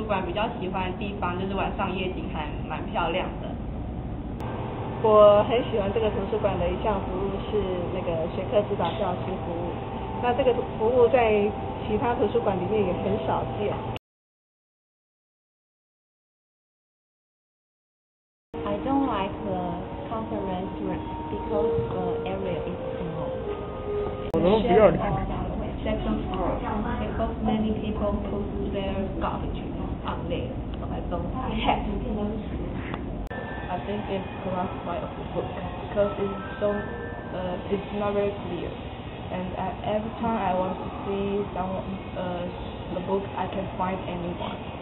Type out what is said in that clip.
馆比较喜欢的地方就是晚上夜景还蛮漂亮的。 我很喜欢这个图书馆的一项服务是那个学科指导教师服务，那这个服务在其他图书馆里面也很少见。 I don't like the conference room because the area is small. Second floor because many people put their garbage on there, so I don't have. I think it's classified of the book because it's not very clear, and every time I want to see the book, I can find anyone.